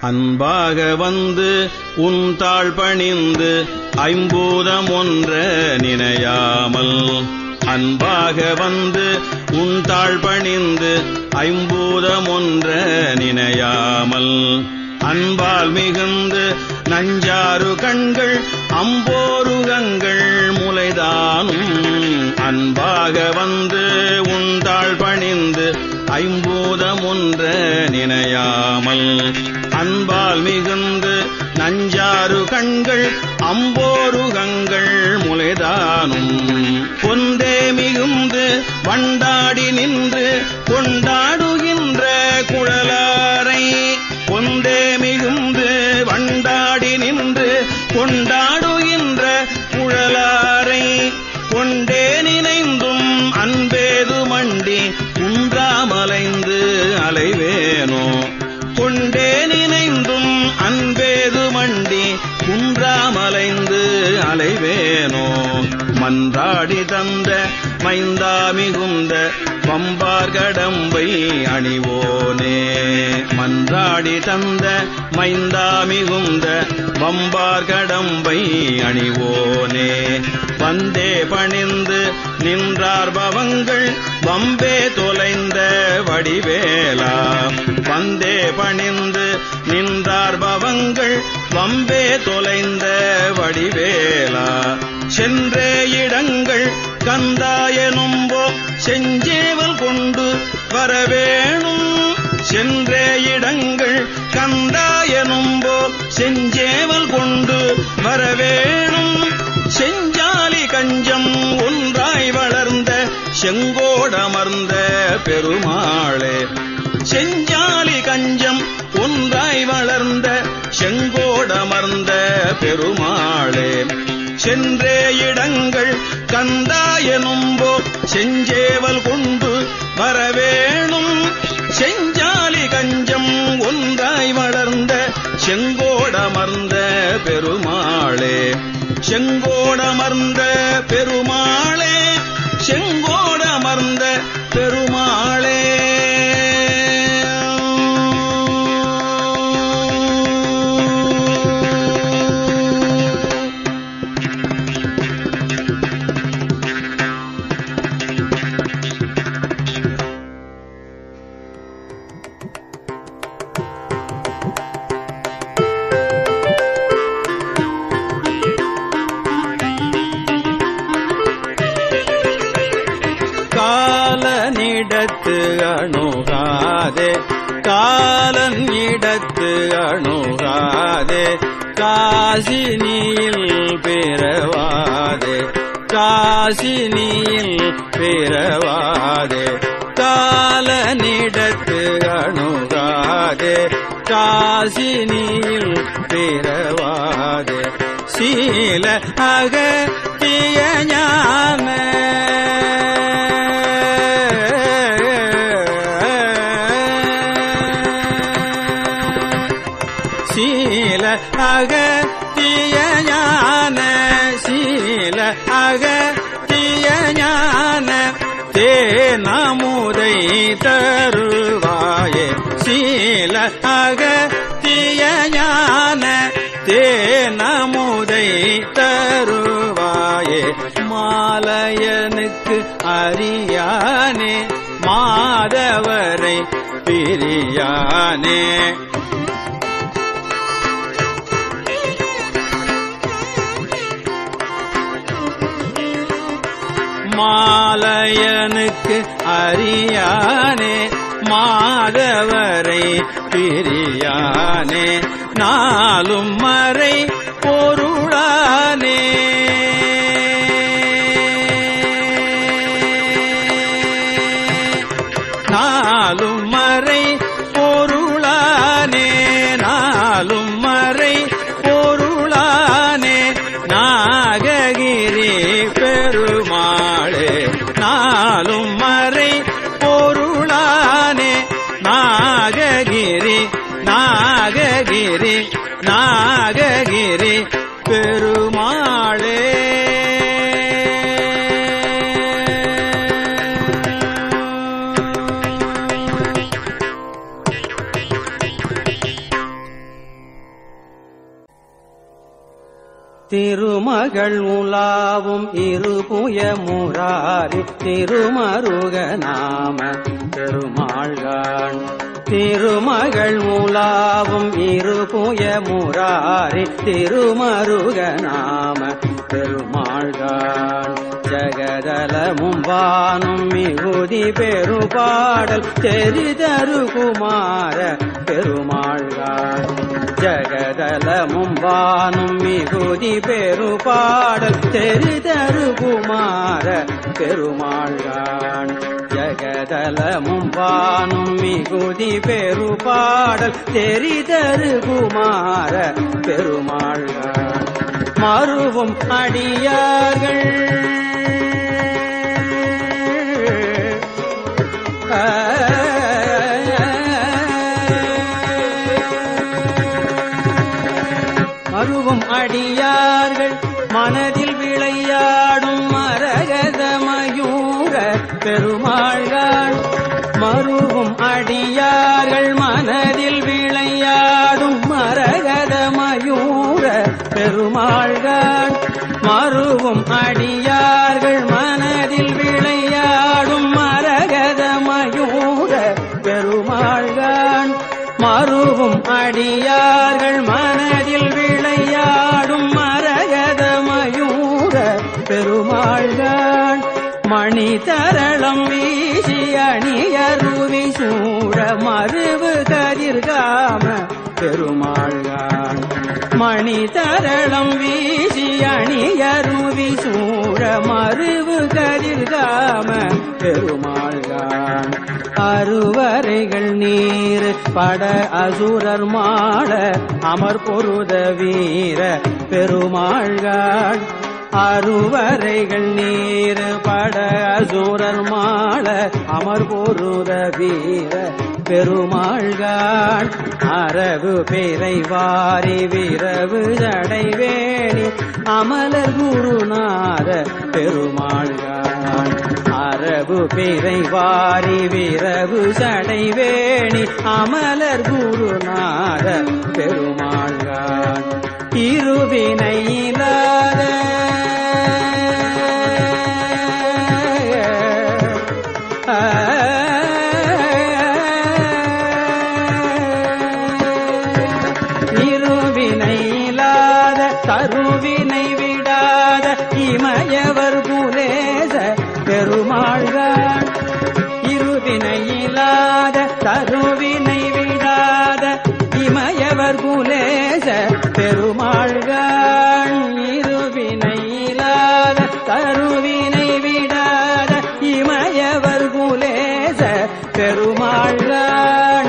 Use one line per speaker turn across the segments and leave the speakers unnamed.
அன்பாக வந்து உன் தாழ் பணிந்து ஐம்பூதம் ஒன்ற நினையாமல் அன்பாக வந்து உன் தாழ் பணிந்து ஐம்பூதம் ஒன்ற நினையாமல் அன்பால் மிகுந்து நஞ்சாறு கண்கள் அம்போருகங்கள் முளைதானும் அன்பாக வந்து உன் தாழ் பணிந்து ஐம்பூதம் ஒன்ற நினையாமல் அன்பால் மிகுந்து நஞ்சாறு கண்கள் அம்போருகங்கள் முளைதானும் பொந்தே மிகுந்து வண்டாடி நின்று கொண்டாடுகின்ற குழலாரை பொந்தே மிகுந்து வண்டாடி நின்று கொண்டாடுகின்ற குழலாரை கொண்டே நினைந்தும் அன்பேது மண்டி குன்றாமலைந்து அலைவேனோ கொண்டே நினைந்தும் அன்பேது மண்டி குன்றாமலைந்து அலைவேனோ மன்றாடி தந்த மைந்தா மிகுந்த வம்பார் கடம்பை அணிவோனே மன்றாடி தந்த மைந்தா மிகுந்த வம்பார் கடம்பை அணிவோனே வந்தே பணிந்து நின்றார் பவங்கள் வம்பே தொலைந்த வடிவேலா வந்தே பணிந்து நின்றார் பவங்கள் வம்பே தொலைந்த வடிவேலா சென்றே இடங்கள் கந்தாயனும்போ செஞ்சேவல் கொண்டு வரவேணும் சென்றே இடங்கள் கந்தாயனும்போ செஞ்சேவல் கொண்டு வரவேணும் செஞ்சாலி கஞ்சம் ஒன்றாய் வளர்ந்த செங்கோடமர்ந்த பெருமாளே செஞ்சாலி கஞ்சம் ஒன்றாய் வளர்ந்த செங்கோடமர்ந்த பெருமாளே சென்றே இடங்கள் கந்தாயனும்போ செஞ்சேவல் கொண்டு வரவேணும் செஞ்சாலி கஞ்சம் ஒன்றாய் வளர்ந்த செங்கோடமர்ந்த பெருமாளே செங்கோடமர்ந்த பெருமாளே செங்கோடமர்ந்த பெருமாளே
காலனிடத்து அணுகாதே காலனிடத்து அணுகாதே காசினியில் பிறவாதே காசினியில் பிறவாதே காலனிடத்து அணுகாதே காசினியில் பிறவாதே சீல அகத்திய ஞான சீல அகத்திய ஞான சீல அகத்திய ஞான தேனமுதை தருவாயே சீல அகத்திய ஞான தேனமுதை தருவாயே மாலையனுக்கு அறியானே மாதவரை பிரியானே மாலையனுக்கு அறியானே மாதவரை பிரியானே நாளும் மறை பொருளானே நாளும் மறை பொருளானே நாளும் மறை பொருளானே நாககிரி பெருமாளே நாளும் மறை பொருளானே நாககிரி நாககிரி நாககிரி பெருமாளே
திருமகள் உலாவும் இருபுய முராரி திருமருக நாம பெருமாள்கான். திருமகள் உலாவும் இருபுய முராரி திருமருக நாம பெருமாள்கான். ஜகதலமும் வானும் மிகுதி பெருபாடல் தெரிதரு குமார பெருமாள்கான். ஜகதலமும் வானும் மிகுதி பெருபாடல் தெரிதரு குமார பெருமாள்கான். ஜகதலமும் வானும் மிகுதி பெருபாடல் தெரிதரு குமார பெருமாள்கான். மருவும் அடியார்கள் மருவும் அடியார்கள் மனதில் விளையாடும் மரகத மயூர பெருமாள்கான். மருவும் அடியார்கள் மனதில் விளையாடும் மரகத மயூர பெருமாள்கான். மருவும் அடியார்கள் மனதில் விளையாடும் மரகத மயூர பெருமாள்கான். மருவும் அடியார்கள் மனதில் விளையாடும் மரகத மயூர பெருமாள்கான். மணி தரளம் வீசி அணியருவி சூழ மருவு கதிர்காம பெருமாள்கான். மணி தரளம் வீசி அணியருவி சூழ மருவு கதிர்காம பெருமாள்கான். அருவரைகள் நீர் பட அசுரர் மாட அமர் பொருத வீர பெருமாள்கான். அருவரைகள் நீர் பட அசுரர் மாட அமர் பொருத வீர பெருமாள்கான். அரவு பிறை வாரி விரவு ஜடைவேணி அமலர் குருநாத பெருமாள்கான். அரவு பிறை வாரி விரவு ஜடைவேணி அமலர் குருநாத பெருமாள்கான். இருவினையிலாத இருவினையிலாத தருவினை விடாத இமயவர் குலேச பெருமாள்கான். இருவினையிலாத தருவினை விடாத இமயவர் குலேச பெருமாள்கான். இருவினையிலாத தருவினை விடாத இமயவர் குலேச பெருமாள்கான்.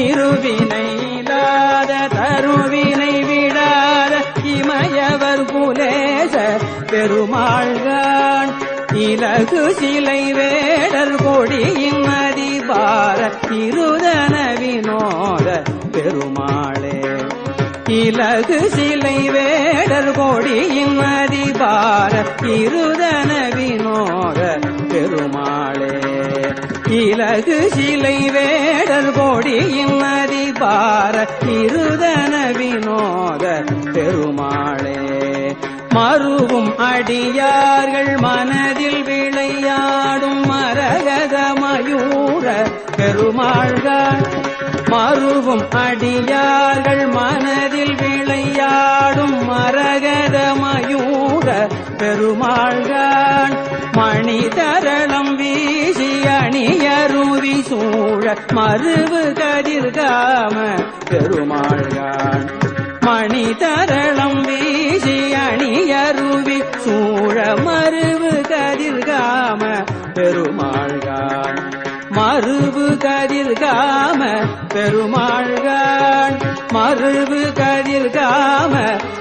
இருவினையிலாத தருவினை விடாத இமயவர் குலேச பெருமாள்கான். இலகு சிலை வேடர் கொடியின் அதிபார இருதன வினோத பெருமாளே. இலகு சிலை வேடர் கொடியின் அதிபார இருதன வினோத பெருமாளே. இலகு சிலை வேடர் கொடியின் அதிபார இருதன வினோத பெருமாளே. மருவும் அடியார்கள் மனதில் விளையாடும் மரகத மயூர பெருமாள்கான். மருவும் அடியார்கள் மனதில் விளையாடும் மரகத மயூர பெருமாள்கான். மணி தரளம் வீசி அணியருவி சூழ மருவு கதிர்காம பெருமாள்கான். மணி தரளம் வீசி அணியருவி சூழ மருவு கதிர்காம பெருமாள்கான். மருவு கதிர்காம பெருமாள்கான். மருவு கதிர்காம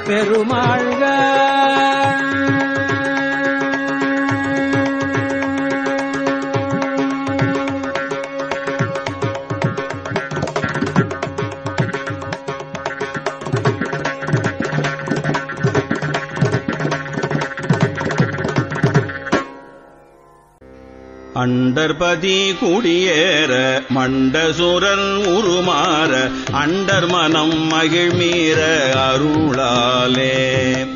பெருமாள்கான்.
அண்டர்பதி குடியேற மண்டசுரன் உருமாற அண்டர் மனம் மகிழ்மீற அருளாலே.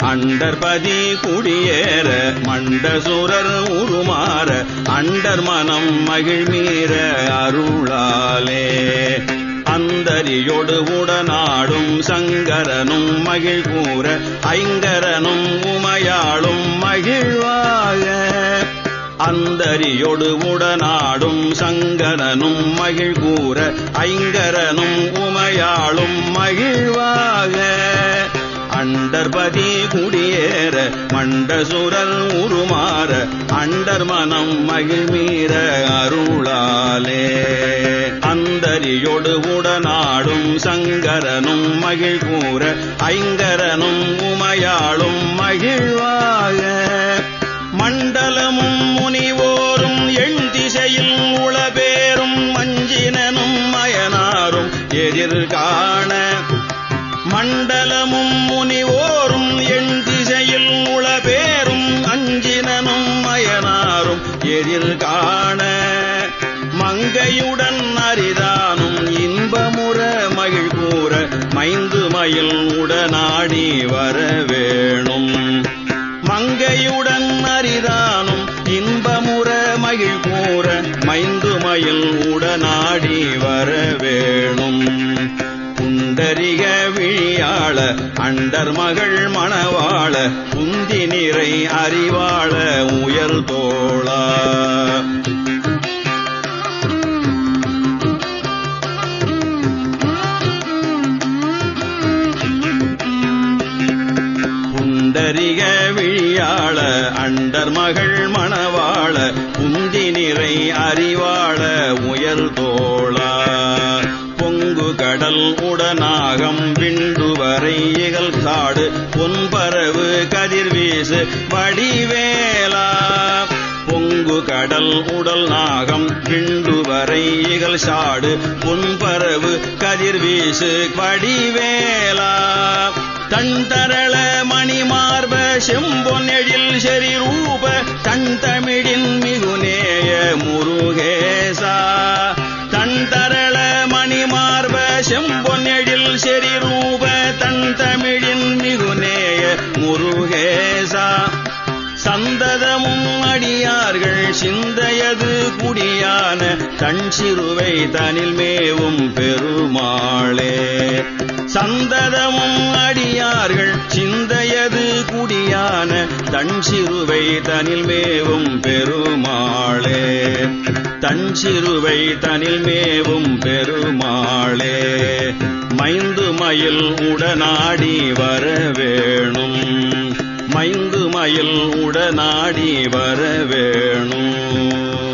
அண்டர்பதி குடியேற மண்டசுரர் உருமாற அண்டர் மனம் மகிழ்மீற அருளாலே அந்தரியோடு உடனாடும் சங்கரனும் மகிழ் கூற ஐங்கரனும் உமையாளும் மகிழ்வாக அந்தரியோடு உடனாடும் சங்கரனும் மகிழ் கூற ஐங்கரனும் உமையாளும் மகிழ்வாக அண்டர்பதி குடியேற மண்டசுரல் உருமாற அண்டர் மனம் மகிழ்மீற அருளாலே அந்தரியோடு உடனாடும் சங்கரனும் மகிழ் கூற ஐங்கரனும் உமையாளும் மகிழ்வாக மண்டலமும் முனிவோரும் எண் திசையில் உளபேரும் மஞ்சினனும் மயனாரும் எதிர்காண மண்டலமும் முனிவோரும் எண் திசையில் உளபேரும் அஞ்சினனும் மயனாரும் எதிர்காண மங்கையுடன் அரிதானும் இன்பமுற மகிழ் கூற மைந்து மயில் உடனாடி வரவேணும் மங்கையுடன் அரிதானும் இன்பமுற மகிழ் கூற மைந்து மயில் உடனாடி வரவேணும் புண்டரிக விழியாள அண்டர் மகள் மணவாள குந்தி நிறை அறிவாள உயர் தோளா புண்டரிக விழியாள அண்டர் மகள் மணவாள குந்தி நிறை அறிவாள உயர் தோளா பொங்கு கடல் உடனாகம் விண்டுவரை இகல் காடு பொன்பரவு கதிர்வீசு வடிவேலா பொங்கு கடல் உடல் நாகம் விண்டுவரை இகல் சாடு பொன்பரவு கதிர்வீசு வடிவேலா தன் தரள மணிமார்ப செம்பொன்னெழில் செறி ரூப தன் தமிழின் மிகுநேய முருகேசா தன் தரள மணிமார்ப செம்பொன்னெழில் செறி ரூப தன் தமிழின் மிகுநேய முருகேசா சந்ததமும் அடியார்கள் சிந்தையது குடியான தன் சிறுவை தனில் மேவும் பெருமாளே சந்ததமும் அடியார்கள் சிந்தையது குடியான தன் சிறுவை தனில் மேவும் பெருமாளே தன் சிறுவை தனில் மேவும் பெருமாளே மைந்து மயில் உடனாடி வரவேணும் மைந்து மயில் உடனாடி வரவேணும்